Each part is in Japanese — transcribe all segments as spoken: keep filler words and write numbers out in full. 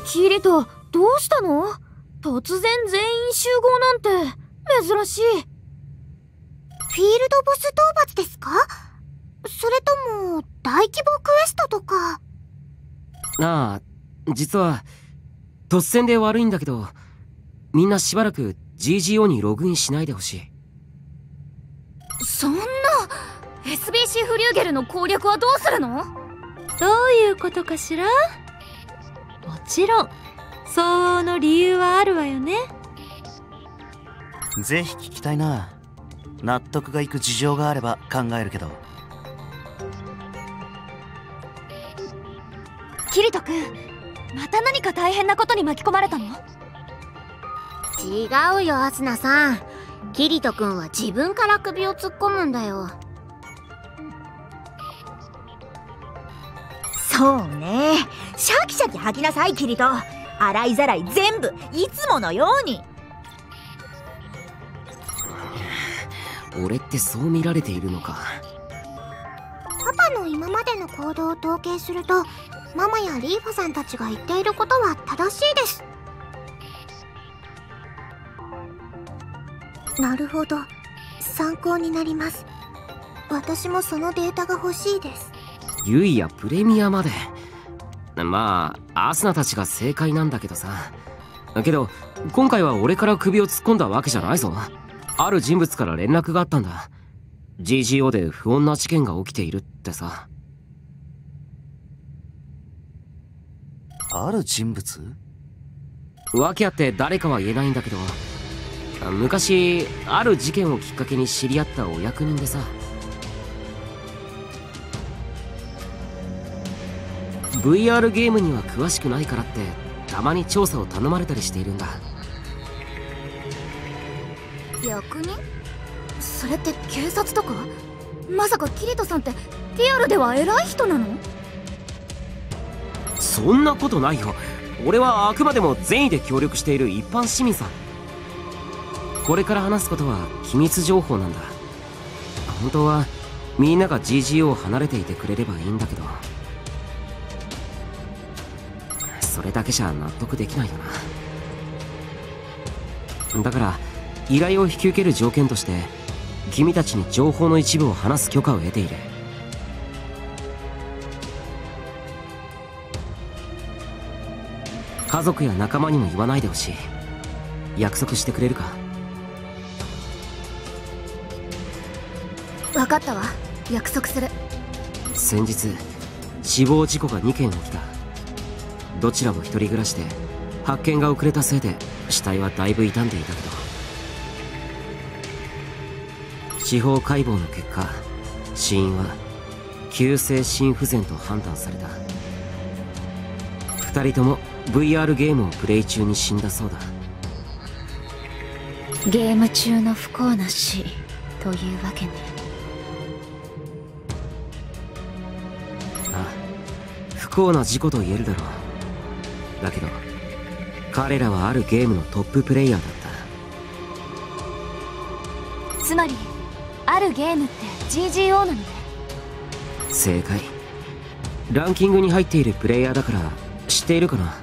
キリト、どうしたの？突然全員集合なんて珍しい。 フィールドボス討伐ですか？それとも大規模クエストとか？ ああ、実は突然で悪いんだけど、みんなしばらく ジージーオー にログインしないでほしい。 そんな エスビーシー フリューゲルの攻略はどうするの？ どういうことかしら？もちろん相応の理由はあるわよね。 ぜひ聞きたいな。納得がいく事情があれば考えるけど。 キリト君、また何か大変なことに巻き込まれたの？ 違うよ、アスナさん。キリト君は自分から首を突っ込むんだよ。 そうね。シャキシャキ吐きなさい、キリト。洗いざらい全部いつものように。 俺ってそう見られているのか。 パパの今までの行動を統計すると、ママやリーファさんたちが言っていることは正しいです。なるほど、参考になります。私もそのデータが欲しいです。 ユイやプレミアまで。まあアスナたちが正解なんだけどさ。けど今回は俺から首を突っ込んだわけじゃないぞ。ある人物から連絡があったんだ。 ジージーオー で不穏な事件が起きているってさ。 ある人物？ 訳あって誰かは言えないんだけど、昔ある事件をきっかけに知り合ったお役人でさ。 ブイアール ゲームには詳しくないからってたまに調査を頼まれたりしているんだ。 役人？それって警察とか？まさかキリトさんってリアルでは偉い人なの？ そんなことないよ。俺はあくまでも善意で協力している一般市民さ。これから話すことは機密情報なんだ。本当はみんなが ジージーオー を離れていてくれればいいんだけど、それだけじゃ納得できないよな。だから依頼を引き受ける条件として君たちに情報の一部を話す許可を得ている。家族や仲間にも言わないでほしい。約束してくれるか？ 分かったわ、約束する。 先日死亡事故がにけん起きた。どちらも一人暮らしで発見が遅れたせいで死体はだいぶ傷んでいたけど、司法解剖の結果死因は急性心不全と判断された。ふたりとも ブイアール ゲームをプレイ中に死んだそうだ。 ゲーム中の不幸な死というわけね。 ああ、不幸な事故と言えるだろう。だけど彼らはあるゲームのトッププレイヤーだった。 つまりあるゲームって ジージーオー なのね。 正解。ランキングに入っているプレイヤーだから知っているかな？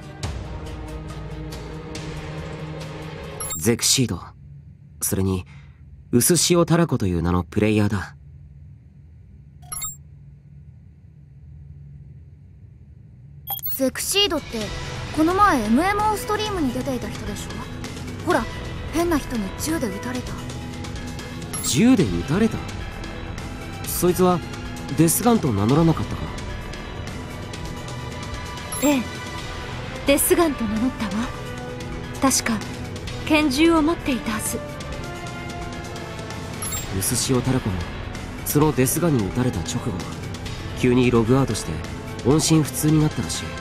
ゼクシード、それにウスシオタラコという名のプレイヤーだ。 ゼクシードってこの前 エムエムオー ストリームに出ていた人でしょ？ほら、変な人に銃で撃たれた。 銃で撃たれた？そいつはデスガンと名乗らなかったか？ ええ、デスガンと名乗ったわ。確か拳銃を持っていたはず。 ウスシオタラコもそのデスガンに撃たれた直後急にログアウトして音信不通になったらしい。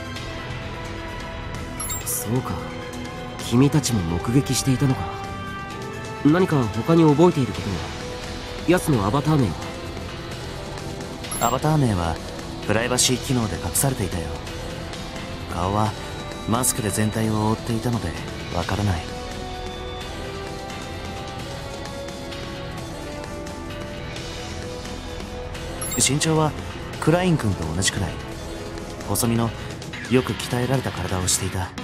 そうか、君たちも目撃していたのか。何か他に覚えていることは？奴のアバター名は？ アバター名はプライバシー機能で隠されていたよ。顔はマスクで全体を覆っていたのでわからない。身長はクライン君と同じくらい。細身のよく鍛えられた体をしていた。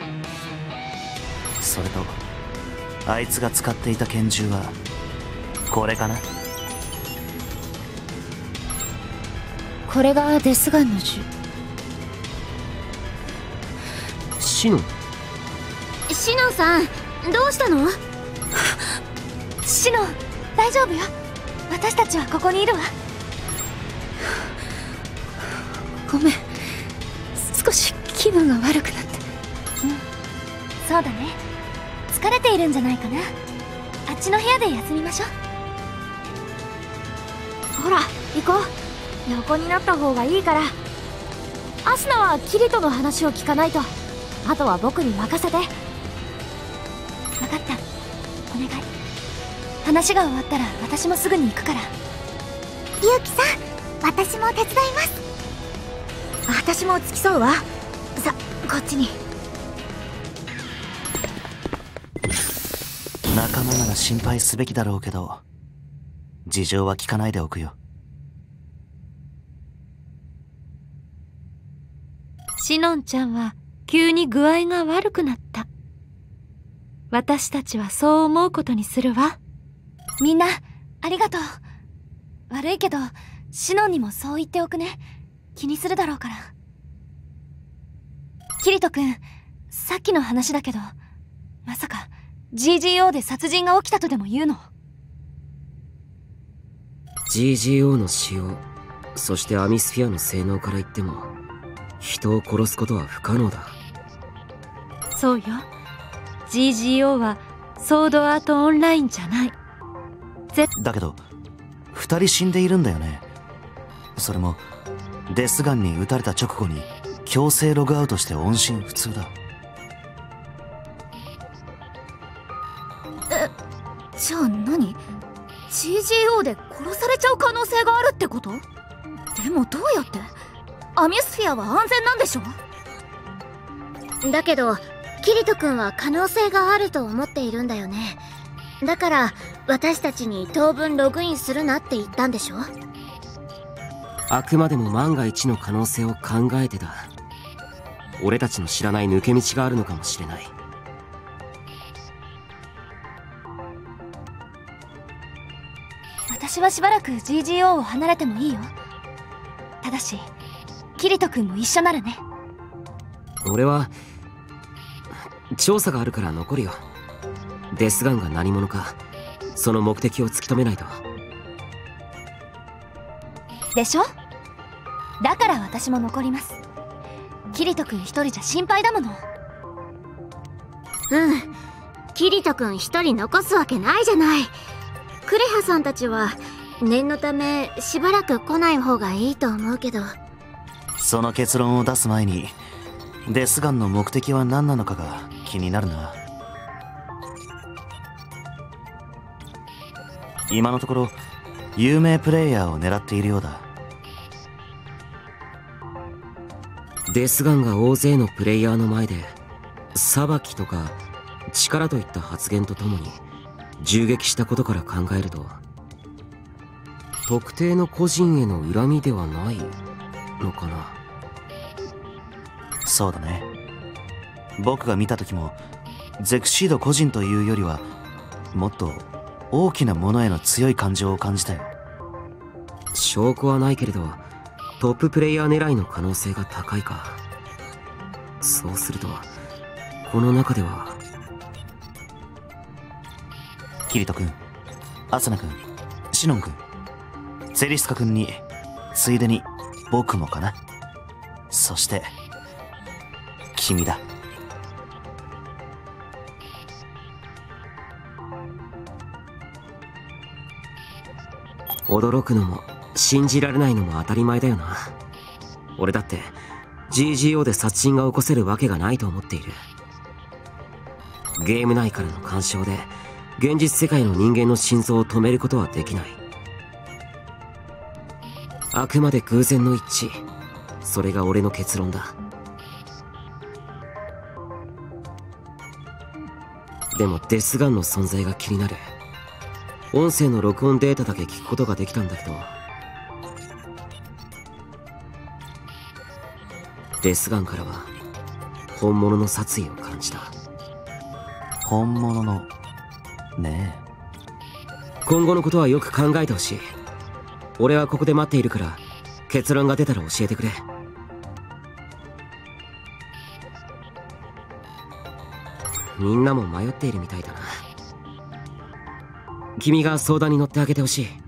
それとあいつが使っていた拳銃はこれかな。 これがデスガンの銃。 シノン。 シノンさん、どうしたの？シノン、大丈夫よ。私たちはここにいるわ。ごめん、少し気分が悪くなって。うん、そうだね。疲れているんじゃないかな。あっちの部屋で休みましょう。ほら、行こう。横になった方がいいから。アスナはキリトの話を聞かないと。あとは僕に任せて。分かった、お願い。話が終わったら私もすぐに行くから。 ユウキさん、私も手伝います。 私も付き添うわ。さ、こっちに。 仲間なら心配すべきだろうけど、事情は聞かないでおくよ。 シノンちゃんは急に具合が悪くなった。私たちはそう思うことにするわ。 みんなありがとう。悪いけどシノンにもそう言っておくね。気にするだろうから。キリト君、さっきの話だけど、まさか ジージーオー で殺人が起きたとでも言うの？ ジージーオー の使用、そしてアミスフィアの性能から言っても人を殺すことは不可能だ。 そうよ。 ジージーオー はソードアートオンラインじゃない。ぜだけど二人死んでいるんだよね。それもデスガンに撃たれた直後に強制ログアウトして音信不通だ。 え、じゃあ何？ ジージーオー で殺されちゃう可能性があるってこと？でもどうやって？アミスフィアは安全なんでしょ？だけどキリト君は可能性があると思っているんだよね。だから私たちに当分ログインするなって言ったんでしょ？ あくまでも万が一の可能性を考えてだ。俺たちの知らない抜け道があるのかもしれない。 私はしばらく ジージーオー を離れてもいいよ。ただしキリト君も一緒ならね。 俺は調査があるから残るよ。デスガンが何者か、その目的を突き止めないと。 でしょ？だから私も残ります。キリト君一人じゃ心配だもの。うん、キリト君一人残すわけないじゃない。クレハさんたちは念のためしばらく来ない方がいいと思うけど。 その結論を出す前にデスガンの目的は何なのかが気になるな。今のところ有名プレイヤーを狙っているようだ。 デスガンが大勢のプレイヤーの前で裁きとか力といった発言とともに銃撃したことから考えると、特定の個人への恨みではないのかな。 そうだね。僕が見た時もゼクシード個人というよりはもっと大きなものへの強い感情を感じたよ。 証拠はないけれどトッププレイヤー狙いの可能性が高いか。そうするとこの中ではキリト君、アサナ君、シノン君、セリスカ君についでに僕もかな。そして君だ。 驚くのも信じられないのも当たり前だよな。俺だって ジージーオー で殺人が起こせるわけがないと思っている。ゲーム内からの干渉で現実世界の人間の心臓を止めることはできない。あくまで偶然の一致、それが俺の結論だ。でもデスガンの存在が気になる。音声の録音データだけ聞くことができたんだけど、 デスガンからは本物の殺意を感じた。 本物のねえ、今後のことはよく考えてほしい。俺はここで待っているから、結論が出たら教えてくれ。みんなも迷っているみたいだな。君が相談に乗ってあげてほしい。